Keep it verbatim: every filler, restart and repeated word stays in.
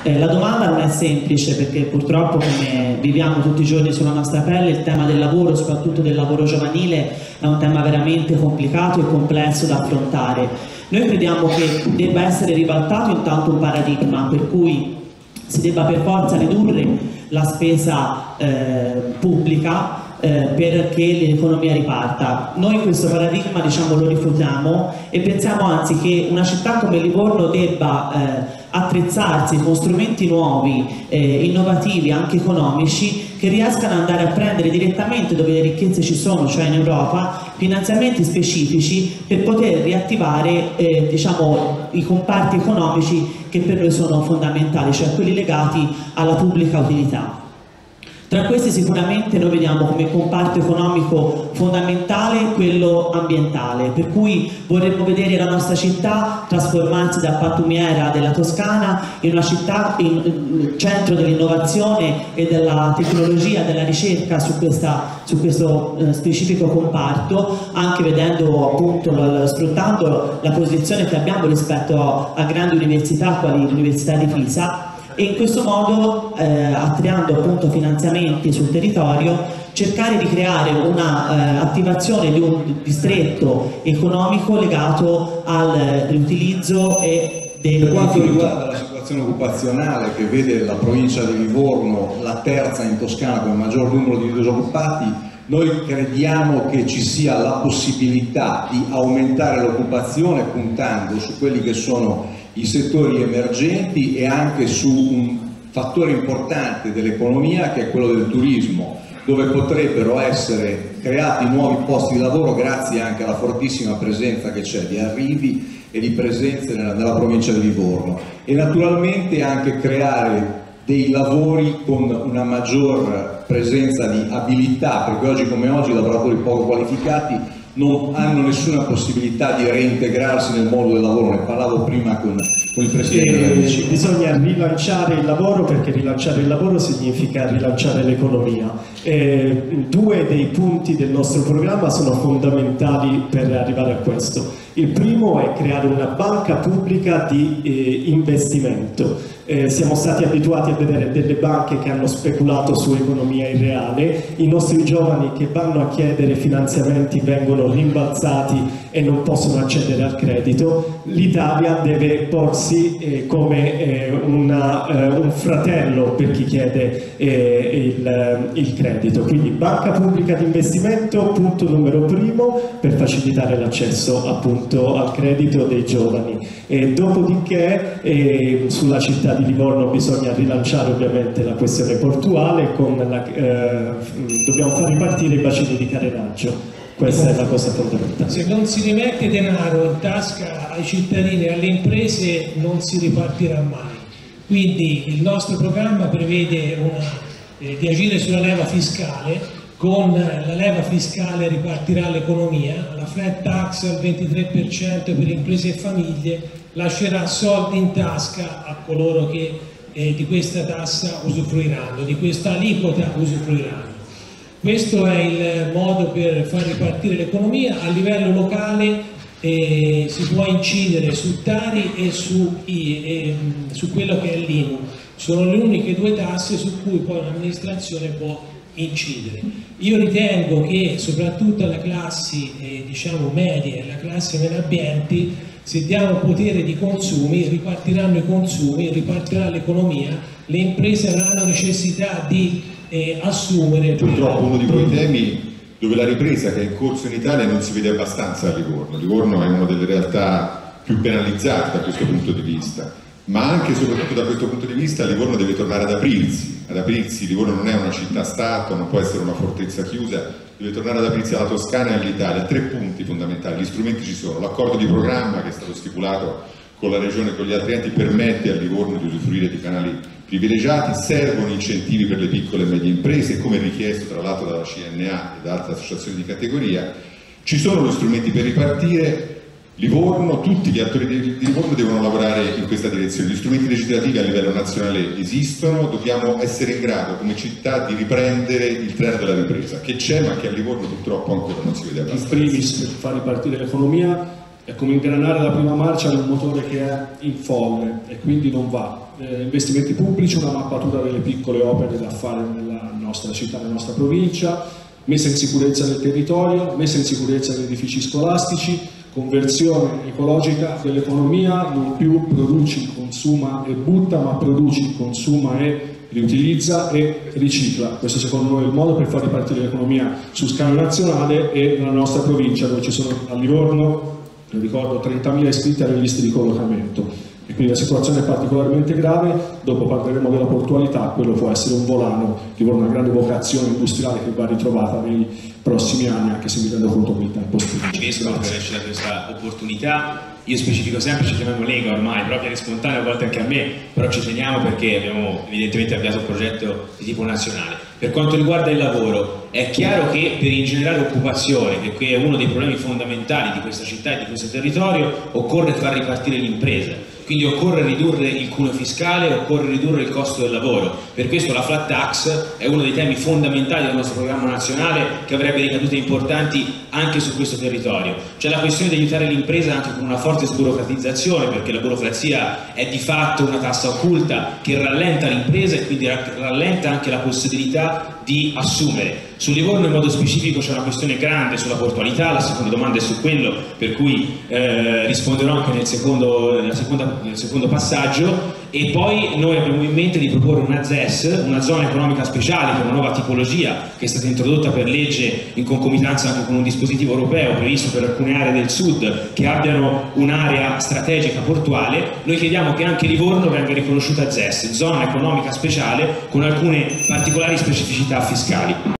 Eh, la domanda non è semplice perché purtroppo, come viviamo tutti i giorni sulla nostra pelle, il tema del lavoro, soprattutto del lavoro giovanile, è un tema veramente complicato e complesso da affrontare. Noi crediamo che debba essere ribaltato intanto un paradigma per cui si debba per forza ridurre la spesa eh, pubblica eh, perché l'economia riparta. Noi questo paradigma, diciamo, lo rifiutiamo e pensiamo anzi che una città come Livorno debba eh, attrezzarsi con strumenti nuovi, eh, innovativi, anche economici, che riescano ad andare a prendere direttamente dove le ricchezze ci sono, cioè in Europa, finanziamenti specifici per poter riattivare eh, diciamo, i comparti economici che per noi sono fondamentali, cioè quelli legati alla pubblica utilità. Tra questi sicuramente noi vediamo come comparto economico fondamentale quello ambientale, per cui vorremmo vedere la nostra città trasformarsi da pattumiera della Toscana in una città, in, in centro dell'innovazione e della tecnologia, della ricerca su, questa, su questo eh, specifico comparto, anche vedendo appunto, la, sfruttando la posizione che abbiamo rispetto a, a grandi università quali l'Università di Pisa, e in questo modo, eh, attirando appunto finanziamenti sul territorio, cercare di creare un'attivazione eh, di un distretto economico legato al riutilizzo e del... Per quanto riguarda la situazione occupazionale che vede la provincia di Livorno la terza in Toscana con il maggior numero di disoccupati, noi crediamo che ci sia la possibilità di aumentare l'occupazione puntando su quelli che sono i settori emergenti e anche su un fattore importante dell'economia che è quello del turismo, dove potrebbero essere creati nuovi posti di lavoro grazie anche alla fortissima presenza che c'è di arrivi e di presenze nella, nella provincia di Livorno, e naturalmente anche creare dei lavori con una maggior presenza di abilità, perché oggi come oggi i lavoratori poco qualificati non hanno nessuna possibilità di reintegrarsi nel mondo del lavoro. Ne parlavo prima con, con il Presidente. Eh, bisogna rilanciare il lavoro, perché rilanciare il lavoro significa rilanciare l'economia. Eh, due dei punti del nostro programma sono fondamentali per arrivare a questo. Il primo è creare una banca pubblica di eh, investimento. Eh, siamo stati abituati a vedere delle banche che hanno speculato su economia irreale, i nostri giovani che vanno a chiedere finanziamenti vengono rimbalzati e non possono accedere al credito. L'Italia deve porsi eh, come eh, una, eh, un fratello per chi chiede eh, il, il credito. Quindi banca pubblica di investimento, punto numero primo, per facilitare l'accesso appunto al credito dei giovani. E dopodiché eh, sulla città di Livorno bisogna rilanciare ovviamente la questione portuale, con la, eh, dobbiamo far ripartire i bacini di carenaggio. Questa è la cosa fondamentale. Se non si rimette denaro in tasca ai cittadini e alle imprese non si ripartirà mai. Quindi il nostro programma prevede una, eh, di agire sulla leva fiscale. Con la leva fiscale ripartirà l'economia, la flat tax al ventitré per cento per imprese e famiglie lascerà soldi in tasca a coloro che eh, di questa tassa usufruiranno, di questa aliquota usufruiranno. Questo è il modo per far ripartire l'economia. A livello locale eh, si può incidere su Tari e su, eh, su quello che è l'I M U. Sono le uniche due tasse su cui poi un'amministrazione può incidere. Io ritengo che soprattutto alle classi eh, diciamo medie e alle classi meno abbienti, se diamo potere di consumi, ripartiranno i consumi, ripartirà l'economia, le imprese avranno necessità di eh, assumere. Purtroppo uno di quei temi dove la ripresa che è in corso in Italia non si vede abbastanza a Livorno. Livorno è una delle realtà più penalizzate da questo punto di vista, ma anche e soprattutto da questo punto di vista Livorno deve tornare ad aprirsi. Ad aprirsi, Livorno non è una città-stato, non può essere una fortezza chiusa, deve tornare ad aprirsi alla Toscana e all'Italia. Tre punti fondamentali, gli strumenti ci sono, l'accordo di programma che è stato stipulato con la Regione e con gli altri enti permette a Livorno di usufruire di canali privilegiati, servono incentivi per le piccole e medie imprese, come richiesto tra l'altro dalla C N A e da altre associazioni di categoria. Ci sono gli strumenti per ripartire. Livorno, tutti gli attori di Livorno devono lavorare in questa direzione. Gli strumenti legislativi a livello nazionale esistono, dobbiamo essere in grado come città di riprendere il treno della ripresa, che c'è ma che a Livorno purtroppo ancora non si vede abbastanza. In primis, per far ripartire l'economia è come ingranare la prima marcia di un motore che è in folle e quindi non va. Eh, investimenti pubblici, una mappatura delle piccole opere da fare nella nostra città, nella nostra provincia, messa in sicurezza del territorio, messa in sicurezza degli edifici scolastici, conversione ecologica dell'economia, non più produci, consuma e butta, ma produci, consuma e riutilizza e ricicla. Questo secondo noi è il modo per far ripartire l'economia su scala nazionale e nella nostra provincia, dove ci sono a Livorno, vi ricordo, trentamila iscritti alle liste di collocamento. E quindi la situazione è particolarmente grave. Dopo parleremo della portualità, quello può essere un volano che vuole una grande vocazione industriale che va ritrovata nei prossimi anni, anche se mi rendo conto che il tempo spinge. Ci riesco per averci dato questa opportunità. Io specifico sempre, ci chiamiamo Lega ormai, proprio è spontaneo, a volte anche a me, però ci teniamo perché abbiamo evidentemente avviato un progetto di tipo nazionale. Per quanto riguarda il lavoro, è chiaro che per ingenerare occupazione, che è uno dei problemi fondamentali di questa città e di questo territorio, occorre far ripartire l'impresa. Quindi occorre ridurre il cuneo fiscale, occorre ridurre il costo del lavoro. Per questo la flat tax è uno dei temi fondamentali del nostro programma nazionale, che avrebbe ricadute importanti anche su questo territorio. C'è la questione di aiutare l'impresa anche con una forte sburocratizzazione, perché la burocrazia è di fatto una tassa occulta che rallenta l'impresa e quindi rallenta anche la possibilità di assumere. Su Livorno in modo specifico c'è una questione grande sulla portualità, la seconda domanda è su quello, per cui eh, risponderò anche nel secondo, nella seconda, nel secondo passaggio. E poi noi abbiamo in mente di proporre una Z E S, una zona economica speciale, che è una nuova tipologia che è stata introdotta per legge in concomitanza anche con un dispositivo europeo previsto per alcune aree del sud che abbiano un'area strategica portuale. Noi chiediamo che anche Livorno venga riconosciuta Z E S, zona economica speciale, con alcune particolari specificità fiscali.